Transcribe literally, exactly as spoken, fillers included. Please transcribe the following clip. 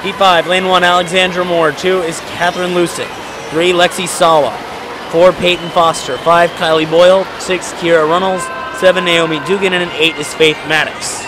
Heat five, lane one, Alexandra Moore. Two is Catherine Lusick. Three, Lexi Sawa. Four, Peyton Foster. Five, Kylie Boyle. Six, Kira Runnels. Seven, Naomi Dugan. And eight is Faith Maddox.